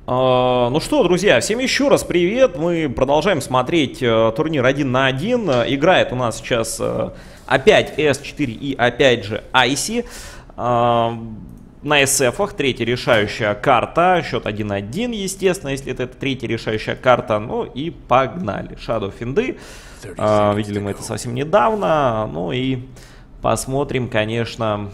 Ну что, друзья, всем еще раз привет. Мы продолжаем смотреть турнир 1 на 1. Играет у нас сейчас опять S4 и опять же Icy. На SF-ах третья решающая карта. Счет 1-1, естественно, если это третья решающая карта. Ну и погнали. Shadow Финды. Видели мы это совсем недавно. Ну и посмотрим, конечно,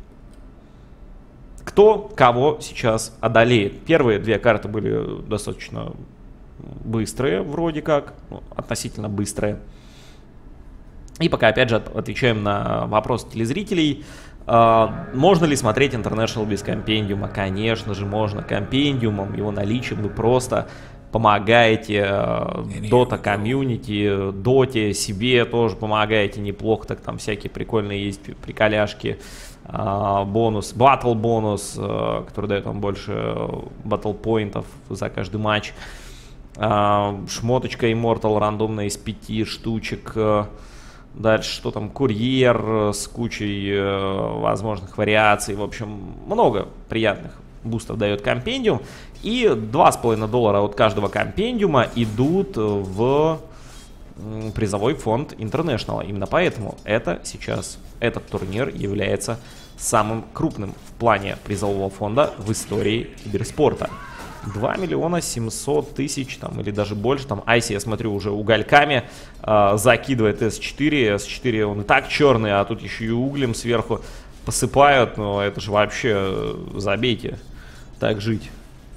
кто кого сейчас одолеет. Первые две карты были достаточно быстрые, вроде как. Ну, относительно быстрые. И пока, опять же, отвечаем на вопрос телезрителей. Можно ли смотреть International без компендиума? Конечно же, можно. Компендиумом, его наличием вы просто помогаете Dota комьюнити, Доте, себе тоже помогаете неплохо. Так там всякие прикольные есть приколяшки. Бонус, батл бонус, который дает вам больше батл поинтов за каждый матч. Шмоточка Immortal рандомная из 5 штучек. Дальше что там, курьер с кучей возможных вариаций. В общем, много приятных бустов дает компендиум. И $2,5 от каждого компендиума идут в призовой фонд International. Именно поэтому этот турнир является самым крупным в плане призового фонда в истории киберспорта. 2 700 000 там, или даже больше. Там Icy, я смотрю, уже угольками закидывает S4. S4 он и так черный, а тут еще и углем сверху посыпают. Но это же вообще забейте. Так жить.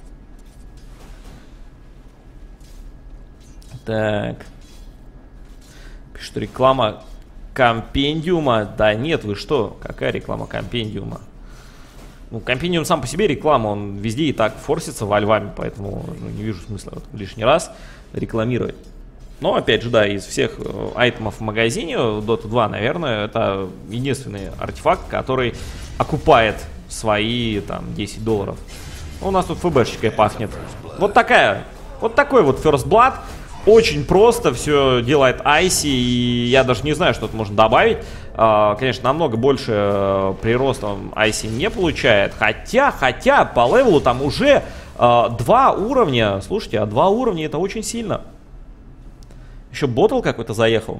Так. Пишет, реклама компендиума. Да нет, вы что? Какая реклама компендиума? Ну, компендиум сам по себе реклама, он везде и так форсится во Львами, поэтому не вижу смысла лишний раз рекламировать. Но, опять же, да, из всех айтемов в магазине Dota 2, наверное, это единственный артефакт, который окупает свои, там, $10. У нас тут ФБшечкой пахнет. Вот такой вот First Blood. Очень просто все делает Icy, и я даже не знаю, что тут можно добавить. Конечно, намного больше прироста Icy не получает. Хотя по левелу там уже 2 уровня. Слушайте, а 2 уровня это очень сильно. Еще ботл какой-то заехал.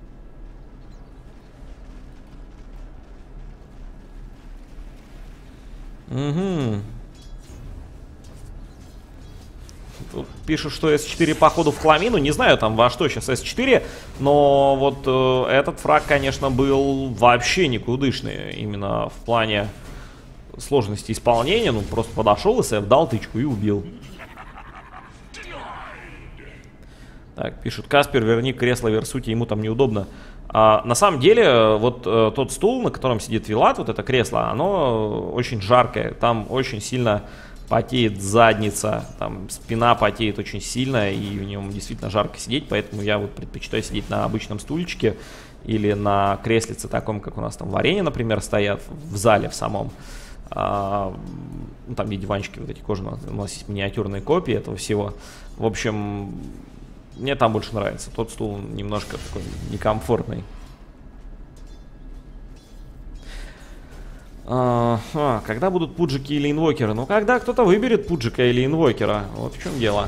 Угу. Тут пишут, что S4 походу в хламину. Не знаю там во что сейчас S4. Но вот этот фраг, конечно, был вообще никудышный. Именно в плане сложности исполнения. Ну, просто подошел, SF дал тычку и убил. Так, пишут, Каспер, верни кресло Версути, ему там неудобно. На самом деле, вот тот стул, на котором сидит Вилат, вот это кресло, оно очень жаркое. Там очень сильно потеет задница, там спина потеет очень сильно, и в нем действительно жарко сидеть, поэтому я вот предпочитаю сидеть на обычном стульчике или на креслице таком, как у нас там в арене, например, стоят, в зале в самом. Ну, там где диванчики вот эти кожаные, у нас есть миниатюрные копии этого всего. В общем, мне там больше нравится. Тот стул немножко такой некомфортный. Когда будут пуджики или инвокеры? Ну, когда кто-то выберет пуджика или инвокера. Вот в чем дело.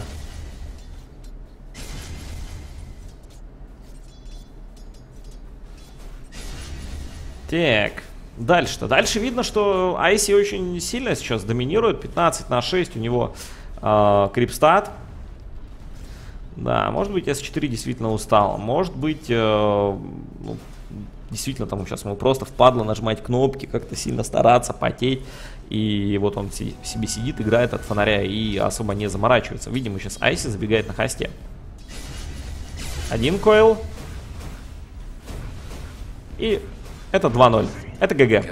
Так, дальше-то. Дальше видно, что Icy очень сильно сейчас доминирует. 15/6 у него крипстат. Да, может быть, S4 действительно устал. Может быть, ну, действительно, там сейчас ему просто впадло нажимать кнопки, как-то сильно стараться, потеть. И вот он себе сидит, играет от фонаря и особо не заморачивается. Видимо, сейчас Icy забегает на хосте. Один койл. И это 2-0. Это ГГ.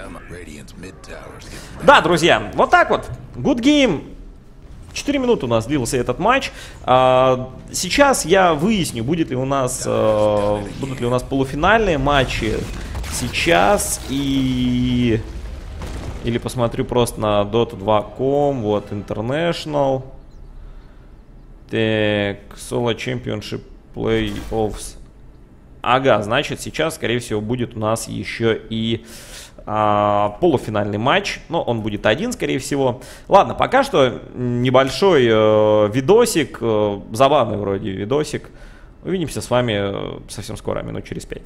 Да, друзья, вот так вот. Good game. 4 минуты у нас длился этот матч. Сейчас я выясню, будут ли у нас полуфинальные матчи сейчас или посмотрю просто на Dota2.com, вот International, так, Solo Championship Playoffs. Ага, значит, сейчас, скорее всего, будет у нас еще и полуфинальный матч. Но он будет один, скорее всего. Ладно, пока что небольшой видосик. Забавный вроде видосик. Увидимся с вами совсем скоро, минут через 5.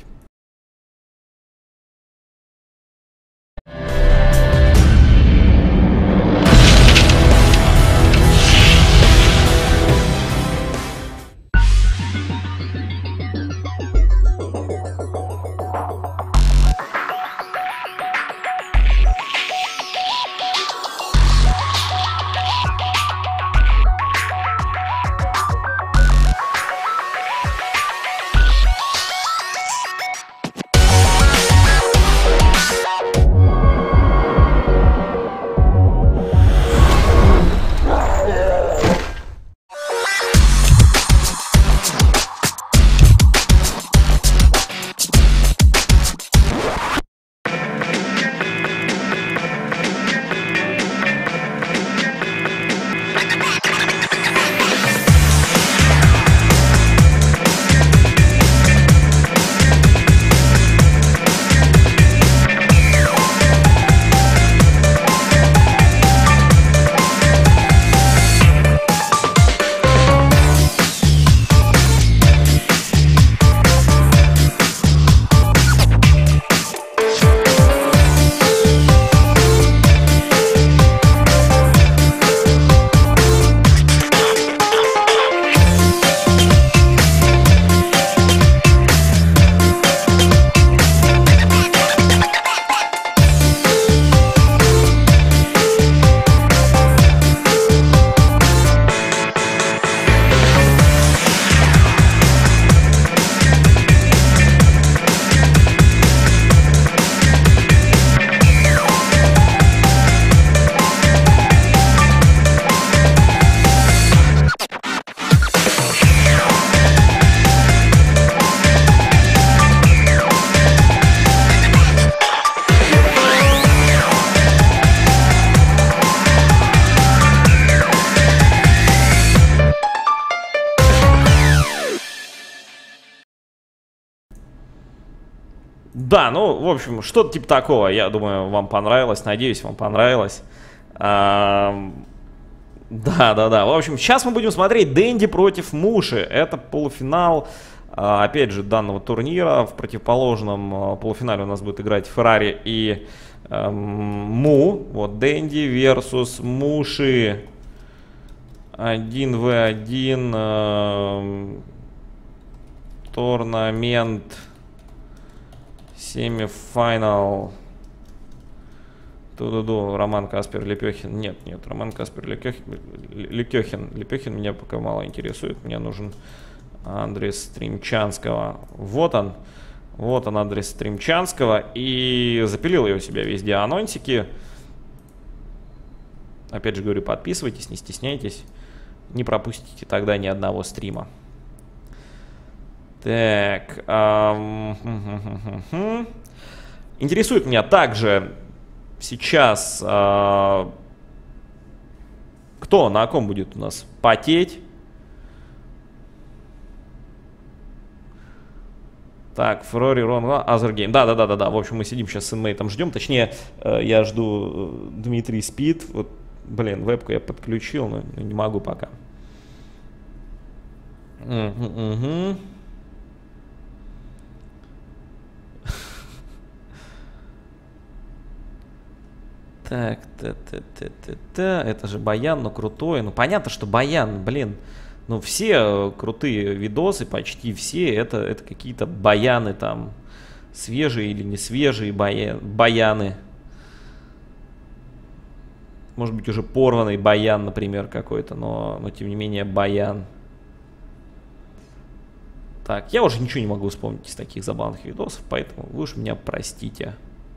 Да, ну, в общем, что-то типа такого. Я думаю, вам понравилось. Надеюсь, вам понравилось. Да. В общем, сейчас мы будем смотреть Дэнди против Муши. Это полуфинал, опять же, данного турнира. В противоположном полуфинале у нас будет играть Феррари и Му. Вот Дэнди versus Муши. 1v1 турнамент. Семифинал. Ту-ду-ду. Роман Каспер Лепехин. Нет, Роман Каспер Лепехин меня пока мало интересует. Мне нужен адрес Стримчанского. Вот он. Вот он адрес Стримчанского. И запилил я у себя везде анонсики. Опять же говорю, подписывайтесь, не стесняйтесь. Не пропустите тогда ни одного стрима. Так. Интересует меня также сейчас, кто на ком будет у нас потеть. Так, Феррари, Рон, Азергейм. Да. В общем, мы сидим сейчас с инмейтом, ждем. Точнее, я жду Дмитрий спит. Вот, блин, вебку я подключил, но не могу пока. Так, это же Баян, но крутой. Ну, понятно, что Баян, блин. Ну, все крутые видосы, почти все, это какие-то баяны там. Свежие или не свежие баяны. Может быть, уже порванный баян, например, какой-то, но тем не менее баян. Так, я уже ничего не могу вспомнить из таких забавных видосов, поэтому вы уж меня простите.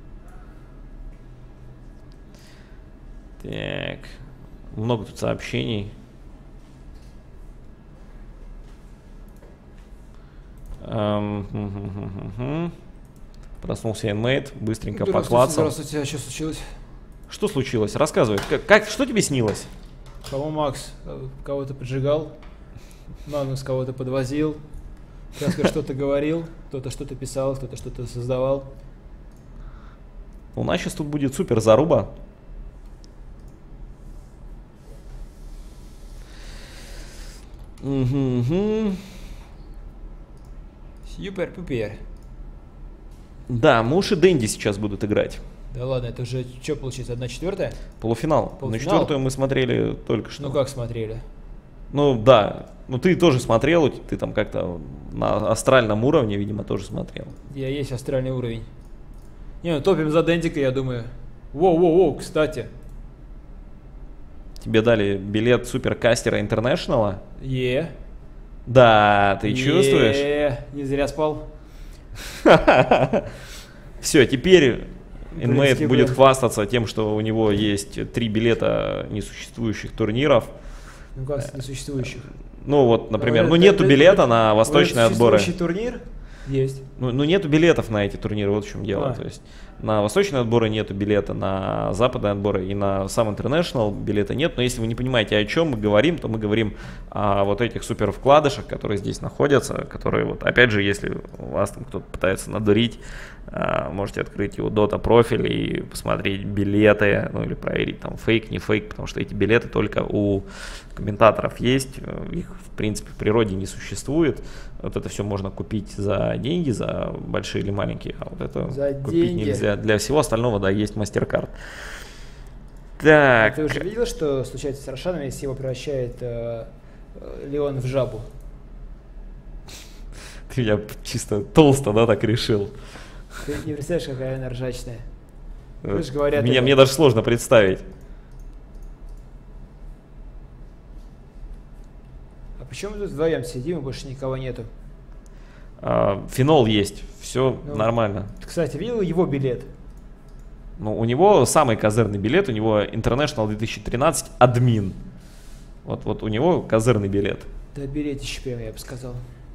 Так, много тут сообщений. Проснулся инмейт, быстренько поклацал. Здравствуйте, а что случилось? Что случилось? Рассказывай. Что тебе снилось? Кого Макс? Кого-то поджигал? Магнус кого-то подвозил? Каспер что-то говорил, кто-то что-то писал, кто-то что-то создавал. У нас сейчас тут будет супер заруба. Угу. Супер-пупер. Да, Муш и Дэнди сейчас будут играть. Да ладно, это уже что получится, 1/4? Полуфинал. На четвертую мы смотрели только что. Ну как смотрели? Ну да, ну ты тоже смотрел, ты там как-то на астральном уровне, видимо, тоже смотрел. Я есть астральный уровень. Не, ну топим за Дендика, я думаю. Воу-воу-воу, кстати. Тебе дали билет суперкастера Интернешнала? Да, ты чувствуешь? Не зря спал. Все, теперь Inmate принципе, будет да. хвастаться тем, что у него есть 3 билета несуществующих турниров. Ну как несуществующих? Ну вот, например, Говорят, ну нету это- билета на восточные отборы. Существующий турнир есть. Ну нету билетов на эти турниры, вот в чем дело. А. То есть на восточные отборы нету билета, на западные отборы и на сам International билета нет. Но если вы не понимаете, о чем мы говорим, то мы говорим о вот этих супер вкладышах, которые здесь находятся, которые вот, опять же, если вас там кто-то пытается надурить, можете открыть его Dota профиль и посмотреть билеты, ну или проверить там фейк, не фейк, потому что эти билеты только у комментаторов есть, их в принципе в природе не существует. Вот это все можно купить за деньги, за большие или маленькие, а вот это За купить деньги. нельзя. Для всего остального, да, есть MasterCard. Так. Ты уже видел, что случается с Рошаном, если его превращает Леон в жабу? Ты я чисто толсто, да, так решил. Ты не представляешь, какая она ржачная. Вы же говорят, Мне даже сложно представить. А почему мы тут вдвоем сидим и больше никого нету? Фенол есть, все Ну, нормально. Ты, кстати, видел его билет? Ну, у него самый козырный билет, у него International 2013 админ. Вот у него козырный билет. Да билетище прям, я бы сказал.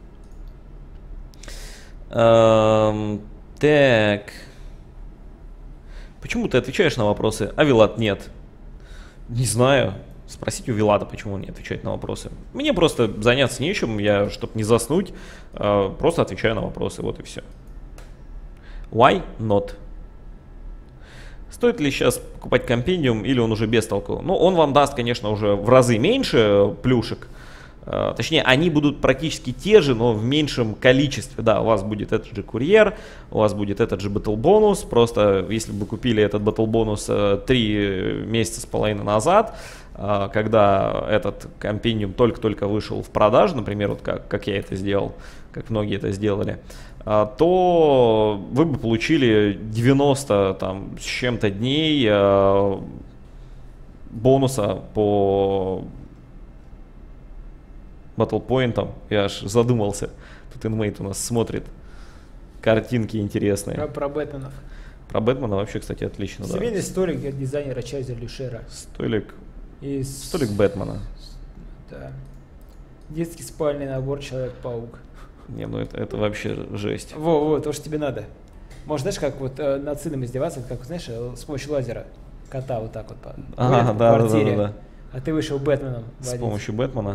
Так. Почему ты отвечаешь на вопросы, а Вилат нет? Не знаю. Спросите у Вилата, почему он не отвечает на вопросы. Мне просто заняться нечем, я, чтобы не заснуть, просто отвечаю на вопросы, вот и все. Why not? Стоит ли сейчас покупать компендиум или он уже без толку? Ну, он вам даст, конечно, уже в разы меньше плюшек. Точнее, они будут практически те же, но в меньшем количестве. Да, у вас будет этот же курьер, у вас будет этот же батл бонус. Просто если бы вы купили этот батл бонус 3 месяца с половиной назад, когда этот компендиум только-только вышел в продажу, например, вот как я это сделал, как многие это сделали, то вы бы получили 90 там, с чем-то дней бонуса по батлпоинтам. Я аж задумался. Тут Inmate у нас смотрит картинки интересные. Про Бэтменов. Про Бэтмена вообще, кстати, отлично. Семейный Да. столик от дизайнера Чайза Люшера. Столик Из... Бэтмена. Да. Детский спальный набор Человек-паук. Не, ну это вообще жесть. Во, то, что тебе надо. Можешь, знаешь, как вот над сыном издеваться, как, знаешь, с помощью лазера. Кота вот так вот Ага, по да. квартире. А ты вышел Бэтменом. С помощью Бэтмена.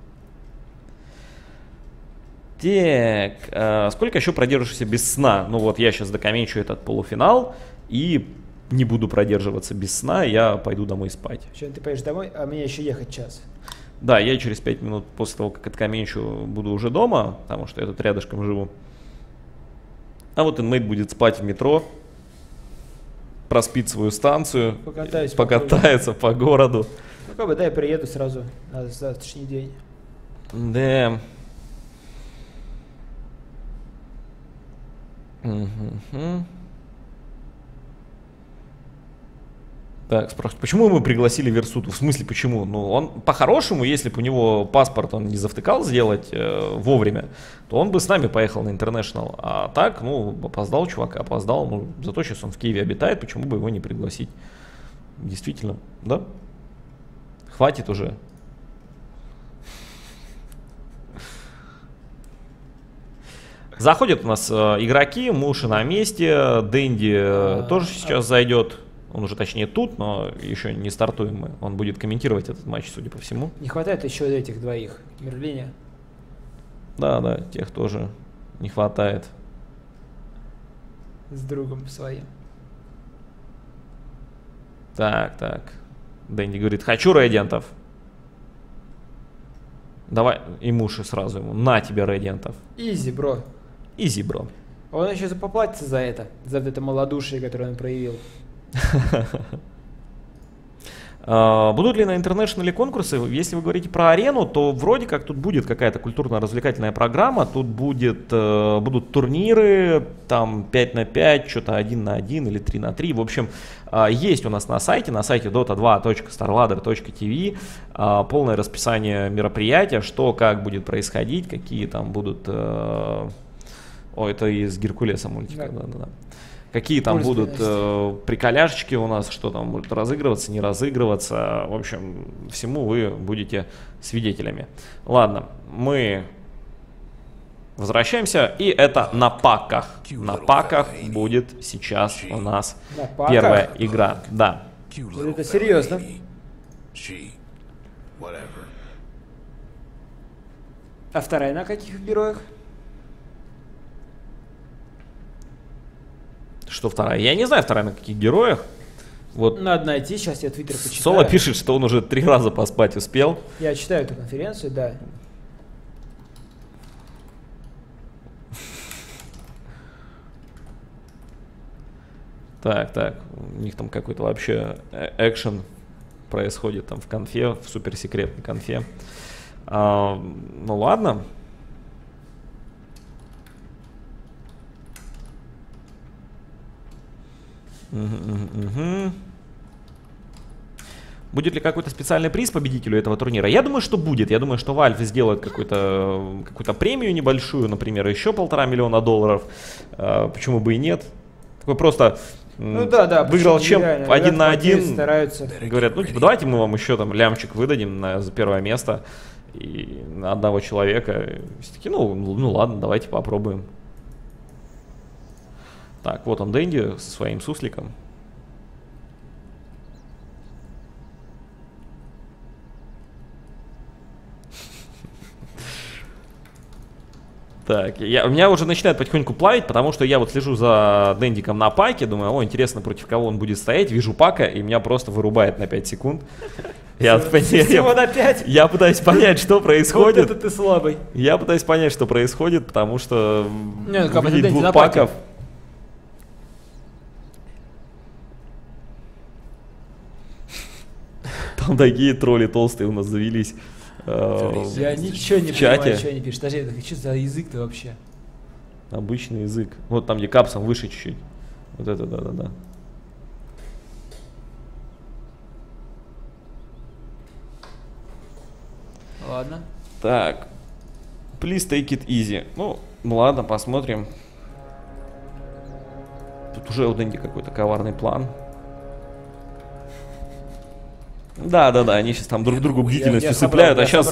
Так, сколько еще продержишься без сна? Ну вот я сейчас докомментирую этот полуфинал и не буду продерживаться без сна, я пойду домой спать. Сейчас ты поедешь домой, а мне еще ехать час. Да, я через 5 минут после того, как откомментирую, буду уже дома, потому что я тут рядышком живу. А вот Inmate будет спать в метро, проспит свою станцию, покатается по городу. Ну как бы, да, я приеду сразу на завтрашний день. Да. Угу. Так, спрашивают, почему мы пригласили Версуту? В смысле, почему? Ну, он по-хорошему, если бы у него паспорт он не завтыкал сделать вовремя, то он бы с нами поехал на International. А так, ну, опоздал чувак, опоздал. Ну, зато сейчас он в Киеве обитает, почему бы его не пригласить? Действительно, да? Хватит уже. Заходят у нас игроки, Муши на месте, Дэнди тоже сейчас зайдет. Он уже точнее тут, но еще не стартуем мы. Он будет комментировать этот матч, судя по всему. Не хватает еще этих двоих. Мерлиня. Да, да, тех тоже не хватает. С другом своим. Так, так. Дэнди говорит, хочу рейдиантов. Давай, и муши сразу ему. На тебе рейдиантов. Изи, бро. Изи, бро. Он еще поплатится за это малодушие, которое он проявил. Будут ли на интернешнле конкурсы? Если вы говорите про арену, то вроде как тут будет какая-то культурно-развлекательная программа. Тут будут турниры, там 5 на 5, что-то 1 на 1 или 3 на 3. В общем, есть у нас на сайте dota2.starladder.tv полное расписание мероприятия, что как будет происходить, какие там будут... это из Геркулеса мультика, да. Какие там будут приколяшечки у нас, что там будет разыгрываться, не разыгрываться. В общем, всему вы будете свидетелями. Ладно, мы возвращаемся. И это на паках. На паках будет сейчас у нас первая игра. Да. Вот это серьезно. А вторая на каких героях? Что вторая? Я не знаю, вторая на каких героях. Вот. Надо найти, сейчас я твиттер почитаю. Соло пишет, что он уже 3 раза поспать успел. Я читаю эту конференцию, да. Так, так, у них там какой-то вообще экшен происходит там в конфе, в суперсекретной конфе. Ну ладно. Будет ли какой-то специальный приз победителю этого турнира? Я думаю, что будет. Я думаю, что Valve сделает какую-то премию небольшую, например, еще $1,5 миллиона. Почему бы и нет? Такой просто выиграл чем 1 на 1. Говорят, ну типа давайте мы вам еще там лямчик выдадим за первое место и на одного человека. Все таки, ну ладно, давайте попробуем. Так, вот он Дэнди со своим сусликом. Так, у меня уже начинает потихоньку плавить, потому что я вот слежу за Дэндиком на паке, думаю, интересно, против кого он будет стоять, вижу пака, и меня просто вырубает на 5 секунд. Всего на 5? Я пытаюсь понять, что происходит. Вот это ты слабый. Я пытаюсь понять, что происходит, потому что видеть двух паков. Там такие тролли толстые у нас завелись. Я ничего не понимаю, что они пишут. Подожди, это что за язык-то вообще? Обычный язык. Вот там, где капсом выше чуть-чуть. Вот это, да-да-да. Ладно. Так. Please take it easy. Ну, ладно, посмотрим. Тут уже у Дэнди какой-то коварный план. Да, они сейчас там друг другу бдительностью цепляют, а сейчас...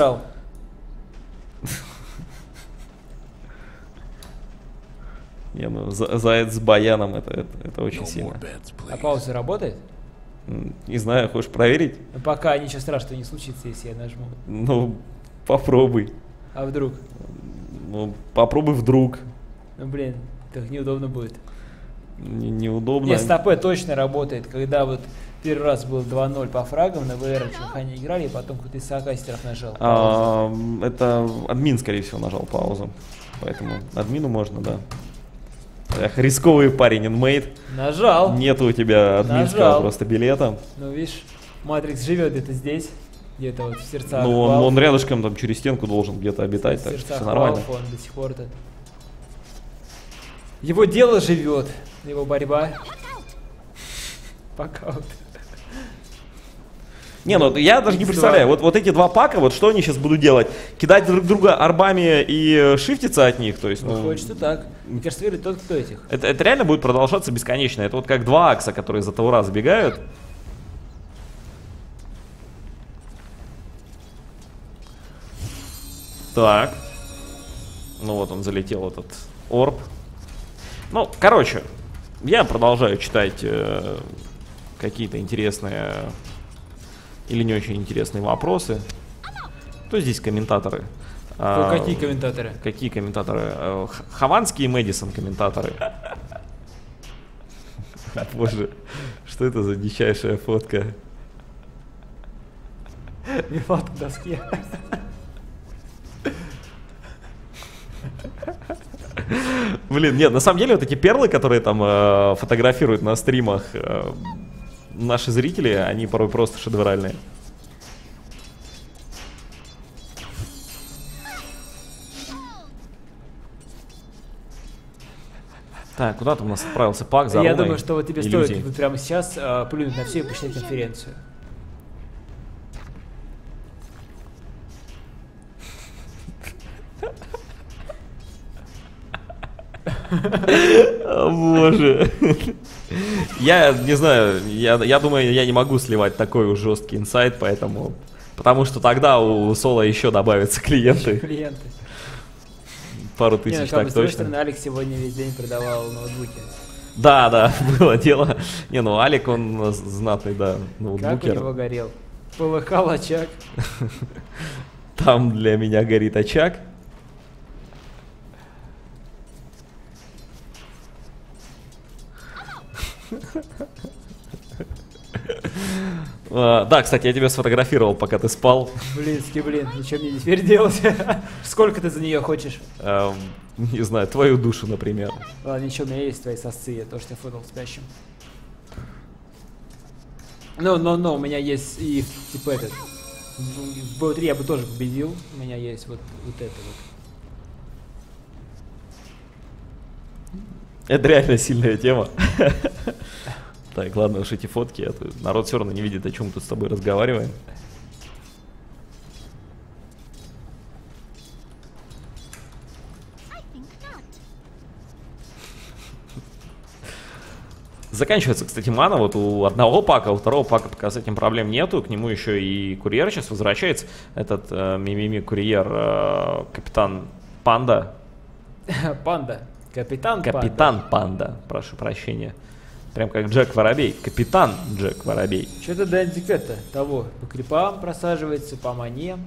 Не, ну заяц с баяном, это очень сильно. А пауза работает? Не знаю, хочешь проверить? Но пока ничего страшного не случится, если я нажму. Ну, попробуй. А вдруг? Ну, попробуй вдруг. Ну, блин, так неудобно будет. Неудобно. Нет, стопэ точно работает, когда вот первый раз был 2-0 по фрагам, на ВР они играли, и потом кто-то из сокастеров нажал. Это админ, скорее всего, нажал паузу. Поэтому админу можно, да. Эх, рисковый парень, инмейт. Нажал. Нет у тебя админского просто билета. Ну, видишь, Матрикс живет где-то здесь, где-то вот в сердцах. Ну, он рядышком там через стенку должен где-то обитать, так что все нормально. Он до сих пор-то. Его дело живет, его борьба. Пока вот. Не, ну я даже не представляю, вот эти два пака, вот что они сейчас будут делать? Кидать друг друга арбами и шифтиться от них? То есть, ну, хочется так. Мне кажется, верит тот, кто этих. Это реально будет продолжаться бесконечно. Это вот как два акса, которые за Таура забегают. Так. Ну вот он залетел, этот орб. Ну, короче, я продолжаю читать какие-то интересные или не очень интересные вопросы. Кто здесь комментаторы? Какие комментаторы? Какие комментаторы? Хованский и Мэдисон комментаторы. Боже, что это за дичайшая фотка? Вилат к доске. Блин, нет, на самом деле вот эти перлы, которые там фотографируют на стримах наши зрители, они порой просто шедевральные. Так, куда там у нас отправился пак за Я руной думаю, что вот тебе иллюзий. стоит вот прямо сейчас плюнуть на все и посчитать конференцию. О, боже. Я не знаю, я думаю, я не могу сливать такой уж жесткий инсайт, поэтому... Потому что тогда у Соло еще добавятся клиенты. Клиенты. Пару Не, тысяч, ну, как так бы, с другой точно. стороны, Алекс сегодня весь день продавал ноутбуки. Да, да, было дело. Не, ну Алик, он знатный, да, Как у ноутбукер. него горел? Полыхал очаг. Там для меня горит очаг. Да, кстати, я тебя сфотографировал, пока ты спал. Блинский, блин, и что мне теперь делать? Сколько ты за нее хочешь? Не знаю, твою душу, например. Ладно, ничего, у меня есть твои сосцы, я тоже тебя фотал спящим. Но, у меня есть и, типа, этот. В BO3 я бы тоже победил. У меня есть вот это вот. Это реально сильная тема. Так, ладно уж эти фотки, а то народ все равно не видит, о чем мы тут с тобой разговариваем. Заканчивается, кстати, мана вот у одного пака, у второго пака пока с этим проблем нету. К нему еще и курьер сейчас возвращается. Этот мимими курьер, капитан Панда. Панда. Капитан Панда. Капитан Панда, прошу прощения. Прям как Джек Воробей. Капитан Джек Воробей. Что-то Дэнди это того. По крипам просаживается, по мане.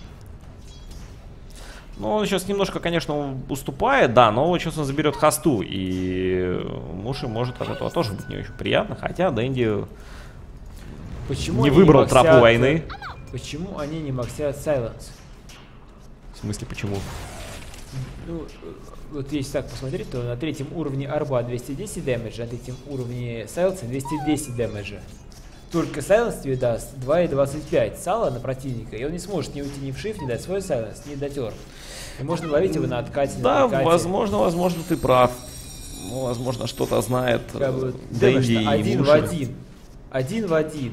Ну, он сейчас немножко, конечно, уступает, да, но сейчас он заберет хосту, и Муши может от этого тоже быть не очень приятно, хотя Дэнди Почему не они выбрал максят, тропу войны. Почему они не максят Silence? В смысле, почему? Ну, вот если так посмотреть, то на третьем уровне арба 210 дэмэджа, на третьем уровне Silence 210 дэмэджа. Только Silence тебе даст 2,25 сала на противника, и он не сможет ни уйти ни в шифт, ни дать свой Silence, ни дать орб. И можно ловить его на откате, Да, на откате. возможно, ты прав. Ну, возможно, что-то знает Как бы Дэнди дэмэдж-то и один в Муши. один. Один в один.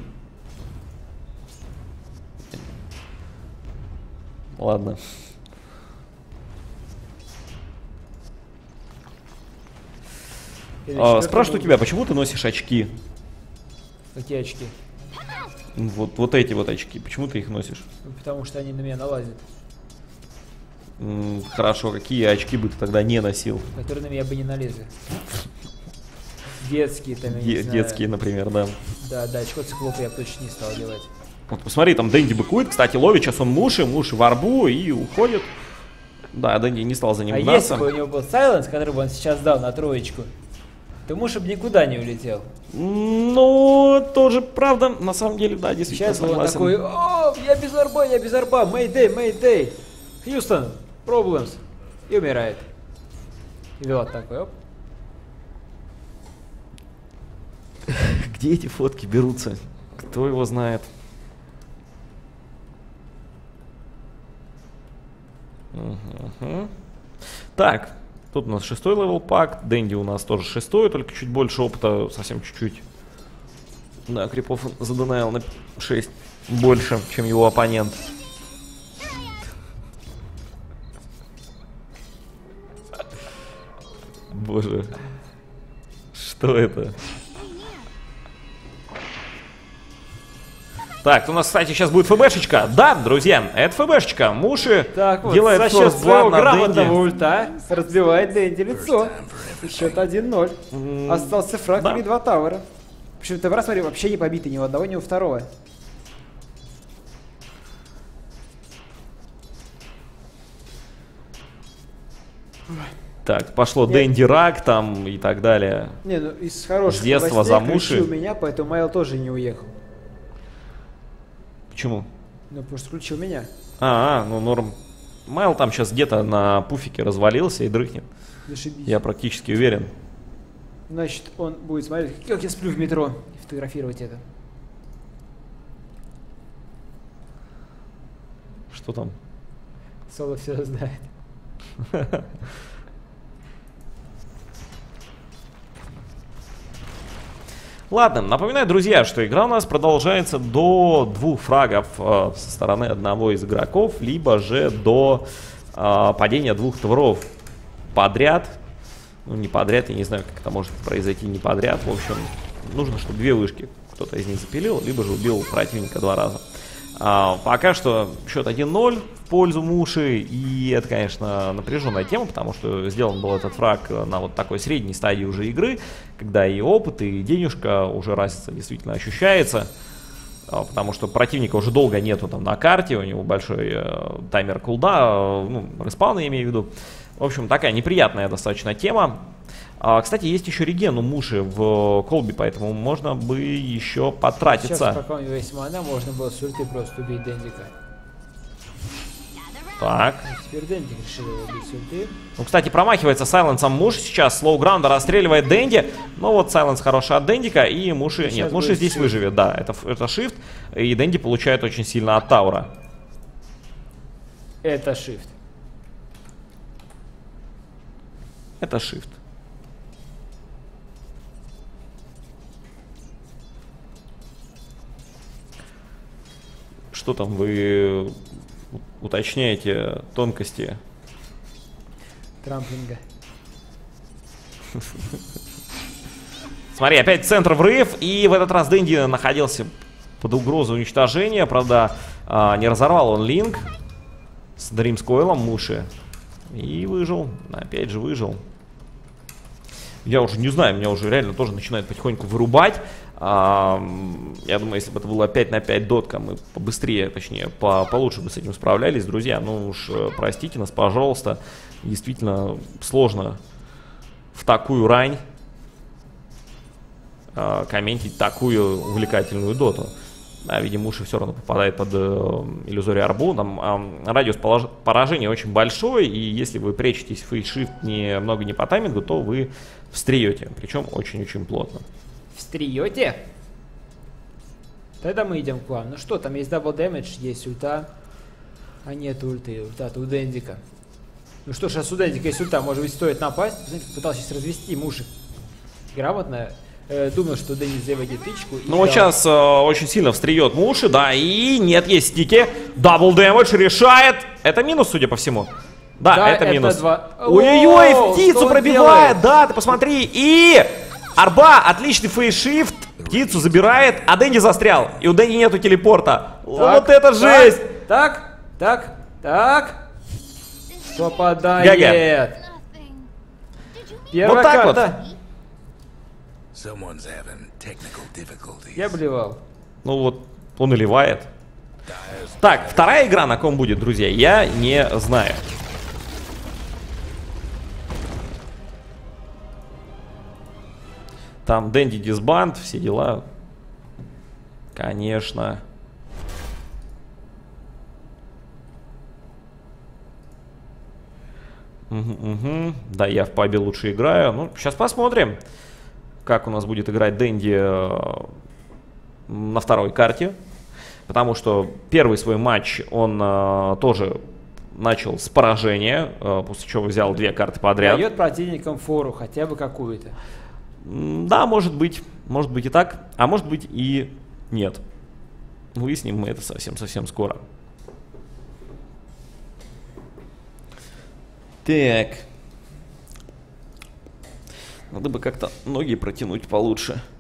Ладно. Спрашиваю тебя, почему ты носишь очки? Какие очки? Вот эти вот очки, почему ты их носишь? Ну, потому что они на меня налазят. Хорошо, какие очки бы ты тогда не носил? Которые на меня бы не налезли. Детские там, я не знаю. Детские, например, да. Да, очко циклопа я бы точно не стал одевать. Вот посмотри, там Дэнди быкует, кстати, ловит, сейчас он Муши в арбу и уходит. Да, Дэнди не стал за ним А гнаться. если бы у него был Silence, который бы он сейчас дал на троечку, то Муша бы никуда не улетел. Ну, тоже правда, на самом деле, да, действительно Сейчас бы он согласен. такой: о, я без арба, Мэйдэй, Хьюстон, Проблемс, и умирает. И вот такой, оп. Где эти фотки берутся? Кто его знает? Угу. Так, тут у нас 6-й левел пак, Дэнди у нас тоже 6-й, только чуть больше опыта, совсем чуть-чуть. Да, крипов задонаил на 6 больше, чем его оппонент. Боже, что это? Так, у нас, кстати, сейчас будет ФБшечка. Да, друзья, это ФБшечка. Муши Так вот, делает за счет First Blood своего на грамотного Дэнди. ульта разбивает Дэнди лицо. Счет 1-0. Остался фраг да. и 2 тавера. Причем тавра, смотри, вообще не побиты ни у одного, ни у второго. Так, пошло Нет. Дэнди Рак там и так далее. Не, ну из хороших С детства новостей за Муши. включил меня, поэтому Майл тоже не уехал. Почему? Ну, потому что включил меня. Ну норм. Майл там сейчас где-то на пуфике развалился и дрыхнет. Зашибись. Я практически уверен. Значит, он будет смотреть, как я сплю в метро, и фотографировать это. Что там? Соло все знает. Ладно, напоминаю, друзья, что игра у нас продолжается до 2 фрагов со стороны одного из игроков, либо же до падения 2 товаров подряд. Ну, не подряд, я не знаю, как это может произойти не подряд. В общем, нужно, чтобы 2 вышки кто-то из них запилил, либо же убил противника 2 раза. Пока что счет 1-0 в пользу Муши, и это, конечно, напряженная тема, потому что сделан был этот фраг на вот такой средней стадии уже игры, когда и опыт, и денежка, уже разница действительно ощущается, потому что противника уже долго нету там на карте, у него большой таймер кулда, ну, респаун я имею в виду. В общем, такая неприятная достаточно тема. Кстати, есть еще реген у Муши в колбе, поэтому можно бы еще потратиться. Сейчас, пока у него есть мана, можно было с ульты просто убить Дэндика. Так. Теперь Дэндик решил его убить с ульты. Ну, кстати, промахивается сайленсом Муши сейчас. Слоуграунда расстреливает Дэнди. Но вот сайленс хороший от Дэндика. И Муши... Сейчас нет, Муши здесь shift. выживет. Да, это шифт. И Дэнди получает очень сильно от Таура. Это shift. Это шифт. Что там вы уточняете тонкости? Трамплинга. Смотри, опять центр врыв, и в этот раз Дэнди находился под угрозой уничтожения. Правда, не разорвал он линк с Дримскойлом Муши. И выжил, опять же выжил. Я уже не знаю, меня уже реально тоже начинает потихоньку вырубать. Я думаю, если бы это было 5 на 5 дотка, мы побыстрее, точнее, получше бы с этим справлялись, друзья. Ну уж простите нас, пожалуйста. Действительно сложно в такую рань комментить такую увлекательную доту. Да, видимо, Муши все равно попадает под иллюзорию арбу. Там радиус поражения очень большой, и если вы прячетесь в фейшифт немного не по таймингу, то вы встреете, причем очень-очень плотно. Встреете? Тогда мы идем к вам. Ну что, там есть дабл дэмэдж, есть ульта. А нет ульты, ульта-то у Дэндика. Ну что ж, раз у Дэндика есть ульта, может быть, стоит напасть? Посмотрите, пытался сейчас развести Муши. Грамотно. Думал, что Дэнни заводит тычку. Ну вот сейчас очень сильно встреет Муши, да, и нет, есть стики. Дабл дэмэдж решает. Это минус, судя по всему. Да, это минус. Ой-ой-ой, птицу пробивает, да, ты посмотри. И арба, отличный фейшифт. Птицу забирает, а Дэнди застрял. И у Дэнди нету телепорта. Вот это жесть. Так. Попадает. Первая Вот так вот. карта. Я блевал. Ну вот, он и ливает. Так, вторая игра на ком будет, друзья, я не знаю. Там Дэнди дисбанд, все дела. Конечно. Угу. Да, я в пабе лучше играю. Ну, сейчас посмотрим, как у нас будет играть Дэнди на второй карте. Потому что первый свой матч он тоже начал с поражения, после чего взял 2 карты подряд. Дает противникам фору, хотя бы какую-то. Да, может быть и так, а может быть и нет. Выясним мы это совсем скоро. Так. Надо бы как-то ноги протянуть получше.